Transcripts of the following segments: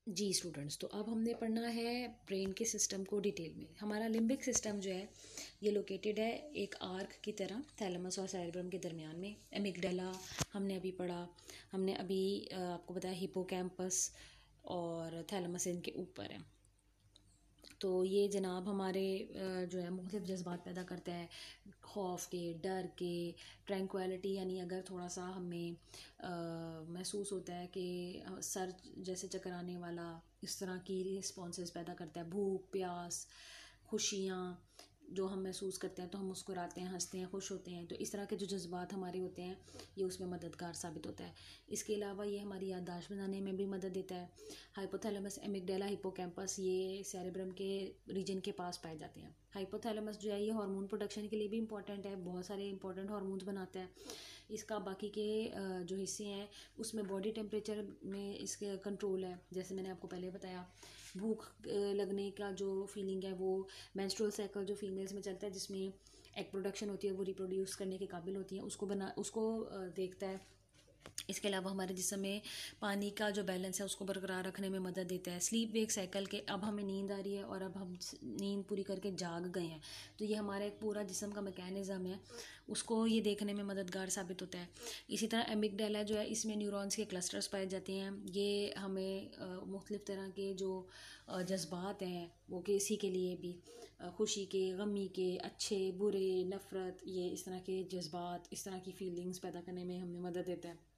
जी students, तो अब हमने पढ़ना है ब्रेन के सिस्टम को डिटेल में। हमारा लिम्बिक सिस्टम जो है ये लोकेटेड है एक आर्क की तरह थैलेमस और सेरेब्रम के दरमियान में। एमिगडाला हमने अभी पढ़ा, हमने अभी आपको बताया हिपोकैम्पस और थैलेमस इनके ऊपर है। तो ये जनाब हमारे जो है मुख्तलिफ जज्बात पैदा करते हैं, खौफ के, डर के, ट्रैंक्विलिटी, यानी अगर थोड़ा सा हमें महसूस होता है कि सर जैसे चकराने वाला, इस तरह की रिस्पॉन्सेस पैदा करता है। भूख, प्यास, खुशियाँ जो हम महसूस करते हैं तो हम मुस्कुराते हैं, हंसते हैं, खुश होते हैं। तो इस तरह के जो जज्बात हमारे होते हैं ये उसमें मददगार साबित होता है। इसके अलावा ये हमारी याददाश्त बनाने में भी मदद देता है। हाइपोथैलेमस, एमिगडाला, हिपोकैम्पस ये सेरेब्रम के रीजन के पास पाए जाते हैं। हाइपोथैलेमस जो है ये हार्मोन प्रोडक्शन के लिए भी इंपॉर्टेंट है, बहुत सारे इंपॉर्टेंट हार्मोन्स बनाता है। इसका बाकी के जो हिस्से हैं उसमें बॉडी टेम्परेचर में इसके कंट्रोल है। जैसे मैंने आपको पहले बताया, भूख लगने का जो फीलिंग है वो मेंस्ट्रुअल साइकिल जो फीमेल्स में चलता है, जिसमें एग प्रोडक्शन होती है, वो रिप्रोड्यूस करने के काबिल होती हैं, उसको देखता है। इसके अलावा हमारे जिस्म में पानी का जो बैलेंस है उसको बरकरार रखने में मदद देता है। स्लीप वेक साइकिल के अब हमें नींद आ रही है और अब हम नींद पूरी करके जाग गए हैं, तो ये हमारा एक पूरा जिस्म का मैकेनिज़्म है, उसको ये देखने में मददगार साबित होता है। इसी तरह एमिगडाला जो है इसमें न्यूरॉन्स के क्लस्टर्स पाए जाते हैं। ये हमें मुख्तलिफ़ तरह के जो जज्बात हैं वो किसी के लिए भी खुशी के, गमी के, अच्छे, बुरे, नफ़रत, ये इस तरह के जज्बात, इस तरह की फीलिंग्स पैदा करने में हमें मदद देता है।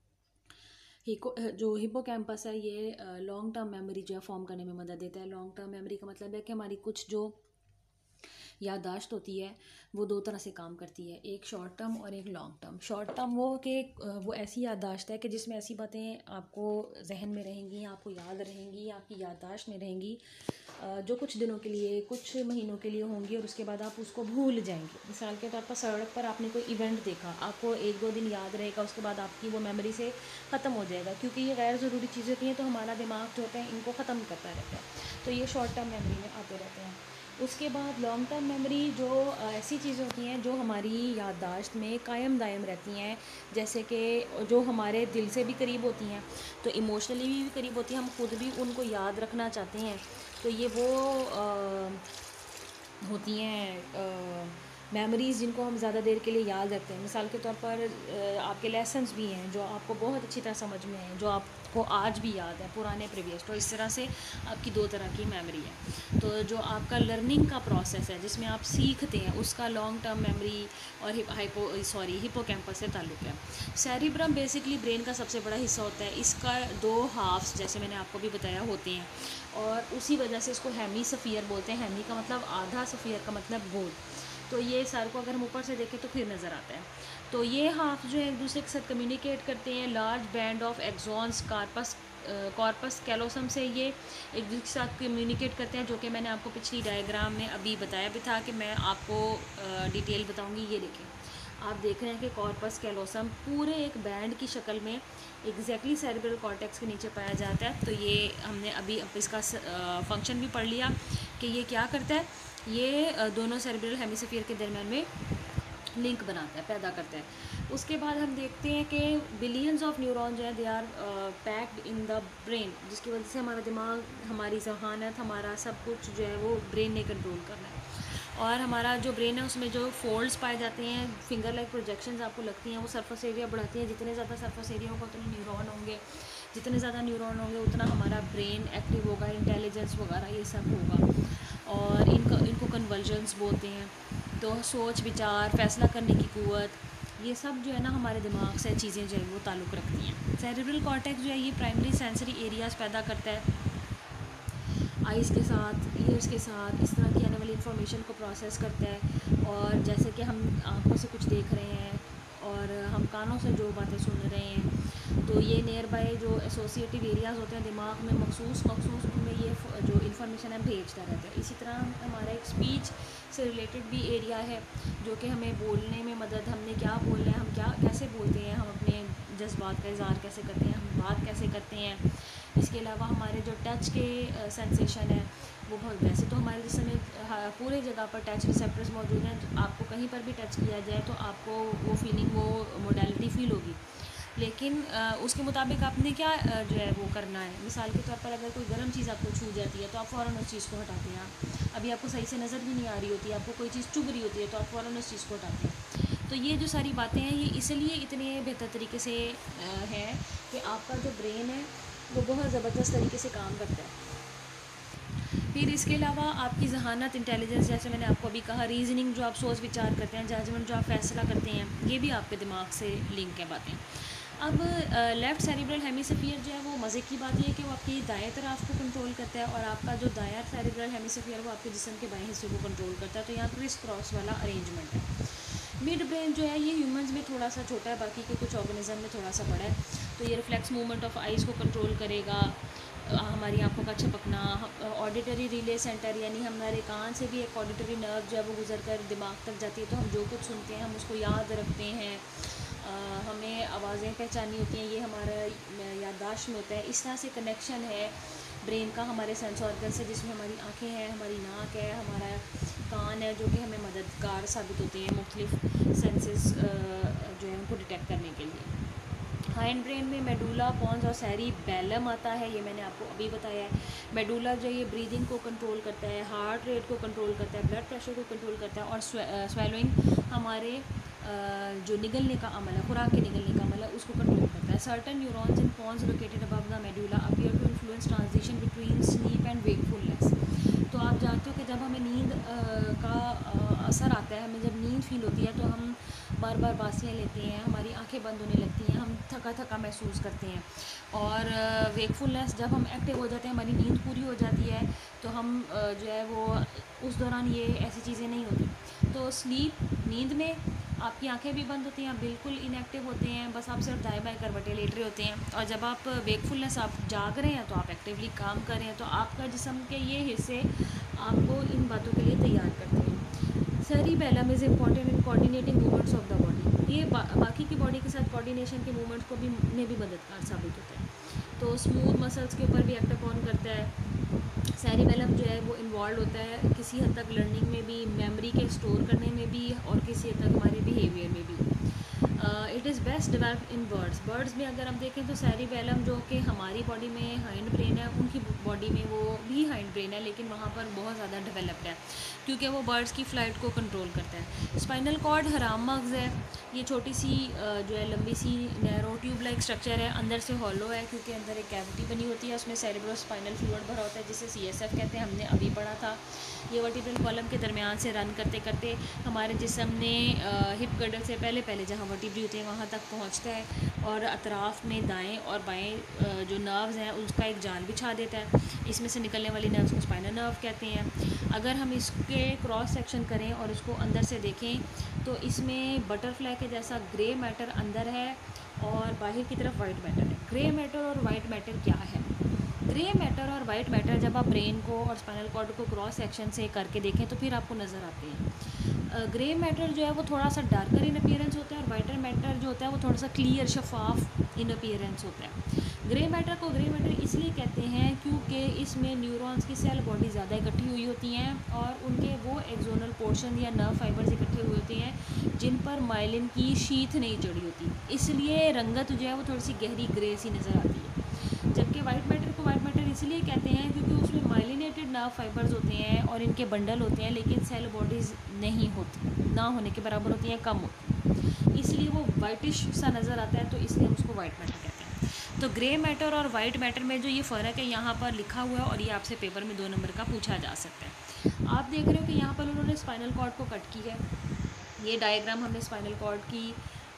जो हिपोकैम्पस है ये लॉन्ग टर्म मेमोरी जो है फॉर्म करने में मदद देता है। लॉन्ग टर्म मेमोरी का मतलब है कि हमारी कुछ जो याददाश्त होती है वो दो तरह से काम करती है, एक शॉर्ट टर्म और एक लॉन्ग टर्म। शॉर्ट टर्म वो ऐसी याददाश्त है कि जिसमें ऐसी बातें आपको जहन में रहेंगी, आपको याद रहेंगी, आपकी याददाश्त में रहेंगी जो कुछ दिनों के लिए, कुछ महीनों के लिए होंगी और उसके बाद आप उसको भूल जाएंगे। मिसाल के तौर पर सड़क पर आपने कोई इवेंट देखा, आपको एक दो दिन याद रहेगा, उसके बाद आपकी वो मेमोरी से ख़त्म हो जाएगा, क्योंकि ये गैर ज़रूरी चीज़ें होती हैं तो हमारा दिमाग जो होता है इनको ख़त्म करता रहता है, तो ये शॉर्ट टर्म मेमोरी में आते रहते हैं। उसके बाद लॉन्ग टर्म मेमोरी जो ऐसी चीज़ें होती हैं जो हमारी याददाश्त में कायम दायम रहती हैं, जैसे कि जो हमारे दिल से भी करीब होती हैं, तो इमोशनली भी करीब होती हैं, हम खुद भी उनको याद रखना चाहते हैं, तो ये वो होती हैं मेमोरीज़ जिनको हम ज़्यादा देर के लिए याद रखते हैं। मिसाल के तौर पर आपके लेसन्स भी हैं जो आपको बहुत अच्छी तरह समझ में हैं, जो आपको आज भी याद है, पुराने प्रीवियस। तो इस तरह से आपकी दो तरह की मेमोरी है। तो जो आपका लर्निंग का प्रोसेस है जिसमें आप सीखते हैं, उसका लॉन्ग टर्म मेमोरी और हिपोकैम्पस से ताल्लुक़ है। सेरिब्रम बेसिकली ब्रेन का सबसे बड़ा हिस्सा होता है। इसका दो हाफ्स, जैसे मैंने आपको भी बताया, होते हैं और उसी वजह से इसको हेमीस्फीयर बोलते हैं। हेमी का मतलब आधा, स्फीयर का मतलब गोल। तो ये सर को अगर हम ऊपर से देखें तो फिर नज़र आता है। तो ये हाफ जो है एक दूसरे के साथ कम्युनिकेट करते हैं। Large band of axons corpus callosum से ये एक दूसरे के साथ कम्युनिकेट करते हैं, जो कि मैंने आपको पिछली डायग्राम में अभी बताया भी था कि मैं आपको डिटेल बताऊंगी। ये देखें, आप देख रहे हैं कि कॉर्पस कैलोसम पूरे एक बैंड की शक्ल में एग्जैक्टली सेरेब्रल कॉर्टेक्स के नीचे पाया जाता है। तो ये हमने अभी इसका फंक्शन भी पढ़ लिया कि ये क्या करता है। ये दोनों सेरेब्रल हेमिस्फीयर के दरम्यान में लिंक बनाता है, पैदा करता है। उसके बाद हम देखते हैं कि बिलियंस ऑफ न्यूरॉन जो है they are packed in the brain, जिसकी वजह से हमारा दिमाग, हमारी जहानत, हमारा सब कुछ जो है वो ब्रेन ने कंट्रोल करना है। और हमारा जो ब्रेन है उसमें जो फोल्ड्स पाए जाते हैं, फिंगर लाइक प्रोजेक्शंस आपको लगती हैं, वो सरफेस एरिया बढ़ाती हैं। जितने ज़्यादा सरफेस एरिया होगा उतने न्यूरॉन होंगे, जितने ज़्यादा न्यूरॉन होंगे उतना हमारा ब्रेन एक्टिव होगा, इंटेलिजेंस वगैरह ये सब होगा। और इनको कन्वर्जन्स बोलते हैं। तो सोच, विचार, फैसला करने की क़ुव्वत, ये सब जो है ना हमारे दिमाग से चीज़ें जो है वो ताल्लुक़ रखती हैं। सेरेब्रल कॉर्टेक्स जो है ये प्राइमरी सेंसरी एरियाज़ पैदा करता है, आइज़ के साथ, ईयर्स के साथ, इस तरह की आने वाली इंफॉर्मेशन को प्रोसेस करता है। और जैसे कि हम आँखों से कुछ देख रहे हैं और हम कानों से जो बातें सुन रहे हैं, तो ये नियर बाय जो एसोसिएटिव एरियाज़ होते हैं दिमाग में, मखसूस उनमें ये जो इन्फॉर्मेशन है भेजता रहता है। इसी तरह हमारा एक स्पीच से रिलेटेड भी एरिया है जो कि हमें बोलने में मदद, हमने क्या बोलना है, हम क्या कैसे बोलते हैं, हम अपने जज्बात का इज़हार कैसे करते हैं, हम बात कैसे करते हैं। इसके अलावा हमारे जो टच के सेंसेशन है वो बहुत, वैसे तो हमारे जिसम में पूरे जगह पर टच रिसेप्टर्स मौजूद हैं। आपको कहीं पर भी टच किया जाए तो आपको वो फीलिंग, वो मोडालिटी फ़ील होगी। लेकिन उसके मुताबिक आपने क्या जो है वो करना है। मिसाल के तौर पर अगर कोई गर्म चीज़ आपको छू जाती है तो आप फ़ौरन उस चीज़ को हटाते हैं। अभी आपको सही से नज़र भी नहीं आ रही होती, आपको कोई चीज़ चुभ रही होती है तो आप फ़ौरन उस चीज़ को हटाते हैं। तो ये जो सारी बातें हैं ये इसलिए इतने बेहतर तरीके से हैं कि आपका जो ब्रेन है वो बहुत ज़बरदस्त तरीके से काम करता है। फिर इसके अलावा आपकी ज़हानत, इंटेलिजेंस, जैसे मैंने आपको अभी कहा, रीज़निंग जो आप सोच विचार करते हैं, जजमेंट जो आप फैसला करते हैं, ये भी आपके दिमाग से लिंक है बातें। अब लेफ़्ट सेरिब्रल हेमिस्फीयर जो है वो मज़े की बात ये है कि वो आपकी दाएं तरफ को कंट्रोल करता है और आपका जो दायां सेरिब्रल हेमिस्फीयर वो आपके जिस्म के बाएं हिस्से को कंट्रोल करता है। तो यहाँ क्रिस क्रॉस वाला अरेंजमेंट है। मिड ब्रेन जो है ये ह्यूमंस में थोड़ा सा छोटा है, बाकी के कुछ ऑर्गेनिज्म में थोड़ा सा बड़ा है। तो ये रिफ्लेक्स मूवमेंट ऑफ आइज़ को कंट्रोल करेगा, हमारी आंखों का झपकना, ऑडिटरी रिले सेंटर यानी हमारे कान से भी एक ऑडिटरी नर्व जब वो गुजर कर दिमाग तक जाती है तो हम जो कुछ सुनते हैं हम उसको याद रखते हैं। हमें आवाज़ें पहचानी होती हैं, ये हमारा याददाश्त में होता है। इस तरह से कनेक्शन है ब्रेन का हमारे सेंस ऑर्गन से, जिसमें हमारी आँखें हैं, हमारी नाक है, हमारा कान है, जो कि हमें मददगार साबित होते हैं मुख्तलिफ सेंसेस जो है उनको डिटेक्ट करने के लिए। हाइंड ब्रेन में मेडुला, पॉन्स और सेरिबेलम आता है, ये मैंने आपको अभी बताया है। मेडुला जो ये ब्रीदिंग को कंट्रोल करता है, हार्ट रेट को कंट्रोल करता है, ब्लड प्रेशर को कंट्रोल करता है और स्वेलोइंग हमारे जो निगलने का अमल है, खुराक के निगलने का अमल है, उसको कंट्रोल करता है। Certain neurons in pons located above the medulla appear to influence transition between sleep and wakefulness. तो आप जानते हो कि जब हमें नींद का असर आता है, हमें जब नींद फील होती है तो हम बार बार बासियाँ लेते हैं, हमारी आंखें बंद होने लगती हैं, हम थका थका महसूस करते हैं। और वेकफुलनेस जब हम एक्टिव हो जाते हैं, हमारी नींद पूरी हो जाती है, तो हम जो है वो उस दौरान ये ऐसी चीज़ें नहीं होती। तो स्लीप, नींद में आपकी आंखें भी बंद होती हैं, आप बिल्कुल इनएक्टिव होते हैं, बस आप सिर्फ दाएं बाएं करवटें लेट रहे होते हैं। और जब आप वेकफुलनेस, आप जाग रहे हैं तो आप एक्टिवली काम कर रहे हैं, तो आपका जिस्म के ये हिस्से आपको इन बातों के लिए तैयार करते हैं। Cerebellum is important in coordinating movements of the body. ये बाकी की बॉडी के साथ कोऑर्डिनेशन के मूवमेंट्स को भी में भी मददगार साबित होता है। तो स्मूथ मसल्स के ऊपर भी एक्ट अपॉन करता है। सेरिबेलम जो है वो इन्वॉल्व होता है किसी हद तक लर्निंग में भी, मेमोरी के स्टोर करने में भी और किसी हद तक हमारे बिहेवियर में भी। It is best developed in birds. Birds में अगर हम देखें तो सेरिबेलम जो कि हमारी बॉडी में हाइंड ब्रेन है, उनकी बॉडी में वो भी हाइंड ब्रेन है, लेकिन वहाँ पर बहुत ज़्यादा डेवलप्ड है क्योंकि वो बर्ड्स की फ़्लाइट को कंट्रोल करता है। स्पाइनल कॉर्ड हराम मगज़ है, ये छोटी सी जो है लंबी सी नैरो ट्यूब लाइक स्ट्रक्चर है, अंदर से हॉलो है क्योंकि अंदर एक कैविटी बनी होती है, उसमें सेरेब्रो स्पाइनल फ्लूइड भरा होता है जिसे CSF कहते हैं, हमने अभी पढ़ा था। ये वर्टिब्रल कॉलम के दरमियान से रन करते करते हमारे जिस्म ने हिप गर्डल से पहले पहले जहाँ वर्टिब्री होती है वहाँ तक पहुँचता है और अतराफ़ में दाएं और बाएं जो नर्व्स हैं उसका एक जाल बिछा देता है। इसमें से निकलने वाली नर्व्स को स्पाइनल नर्व कहते हैं। अगर हम इसके क्रॉस सेक्शन करें और इसको अंदर से देखें तो इसमें बटरफ्लाई के जैसा ग्रे मैटर अंदर है और बाहर की तरफ वाइट मैटर है। ग्रे मैटर और वाइट मैटर क्या है? ग्रे मैटर और वाइट मैटर जब आप ब्रेन को और स्पाइनल कॉर्ड को क्रॉस सेक्शन से करके देखें तो फिर आपको नज़र आते हैं। ग्रे मैटर जो है वो थोड़ा सा डार्कर इन अपीयरेंस होता है और वाइट मैटर जो होता है वो थोड़ा सा क्लियर शफाफ इन अपीयरेंस होता है। ग्रे मैटर को ग्रे मैटर इसलिए कहते हैं क्योंकि इसमें न्यूरॉन्स की सेल बॉडी ज़्यादा इकट्ठी हुई होती हैं और उनके वो एक्सोनल पोर्शन या नर्व फाइबर्स इकट्ठे हुए होते हैं जिन पर माइलिन की शीथ नहीं चढ़ी होती, इसलिए रंगत जो है वो थोड़ी सी गहरी ग्रे सी नज़र आती है। जबकि वाइट मैटर को वाइट मैटर इसलिए कहते हैं क्योंकि उसमें माइलिनेटेड नर्व फाइबर्स होते हैं और इनके बंडल होते हैं, लेकिन सेल बॉडीज़ नहीं होती, ना होने के बराबर होती हैं, कम होती हैं, इसलिए वो वाइटिश सा नज़र आता है, तो इसलिए हम उसको वाइट मैटर कहते हैं। तो ग्रे मैटर और वाइट मैटर में जो ये फ़र्क है यहाँ पर लिखा हुआ है और ये आपसे पेपर में 2 नंबर का पूछा जा सकता है। आप देख रहे हो कि यहाँ पर उन्होंने स्पाइनल कॉर्ड को कट की है। ये डायग्राम हमने स्पाइनल कॉर्ड की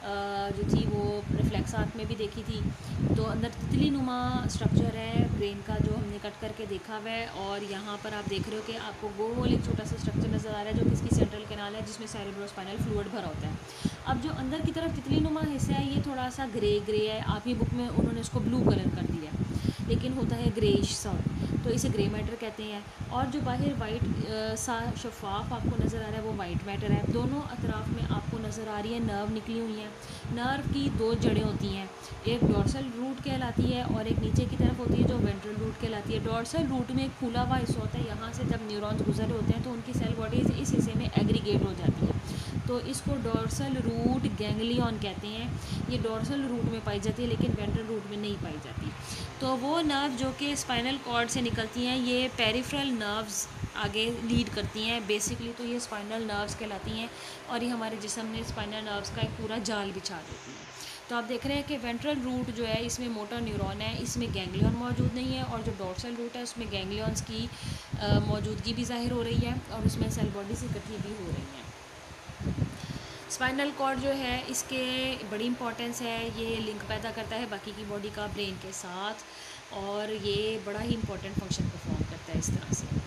जो थी वो रिफ्लेक्सात में भी देखी थी। तो अंदर तितली नुमा स्ट्रक्चर है ब्रेन का जो हमने कट करके देखा हुआ है और यहाँ पर आप देख रहे हो कि आपको गोल एक छोटा सा स्ट्रक्चर नज़र आ रहा है जो कि इसकी सेंट्रल कैनाल है जिसमें सेरेब्रोस्पाइनल फ्लूइड भरा होता है। अब जो अंदर की तरफ तितली नुमा हिस्सा है ये थोड़ा सा ग्रे ग्रे है, आपकी बुक में उन्होंने इसको ब्लू कलर कर दिया लेकिन होता है ग्रेइश सा, तो इसे ग्रे मैटर कहते हैं। और जो बाहर वाइट सा शफाफ आपको नज़र आ रहा है वो वाइट मैटर है। दोनों अतराफ में आपको नज़र आ रही है नर्व निकली हुई हैं। नर्व की 2 जड़ें होती हैं, एक डॉर्सल रूट कहलाती है और एक नीचे की तरफ होती है जो वेंट्रल रूट कहलाती है। डॉर्सल रूट में एक खुला हुआ हिस्सा होता है, यहाँ से जब न्यूरॉन्स गुजर होते हैं तो उनकी सेल बॉडीज़ इस हिस्से में एग्रीगेट हो जाती है, तो इसको डोर्सल रूट गैंग्लियन कहते हैं। ये डोर्सल रूट में पाई जाती है लेकिन वेंट्रल रूट में नहीं पाई जाती। तो वो नर्व जो कि स्पाइनल कॉर्ड से निकलती हैं, ये पेरिफेरल नर्व्स आगे लीड करती हैं बेसिकली। तो ये स्पाइनल नर्व्स कहलाती हैं और ये हमारे जिस्म में स्पाइनल नर्व्स का एक पूरा जाल बिछा देती हैं। तो आप देख रहे हैं कि वेंट्रल रूट जो है इसमें मोटर न्यूरॉन है, इसमें गैंग्लियन मौजूद नहीं है, और जो डोर्सल रूट है उसमें गैंग्लियंस की मौजूदगी भी ज़ाहिर हो रही है और उसमें सेल बॉडी से इकट्ठी भी हो रही हैं। स्पाइनल कॉर्ड जो है इसके बड़ी इंपॉर्टेंस है, ये लिंक पैदा करता है बाकी की बॉडी का ब्रेन के साथ, और ये बड़ा ही इंपॉर्टेंट फंक्शन परफॉर्म करता है इस तरह से।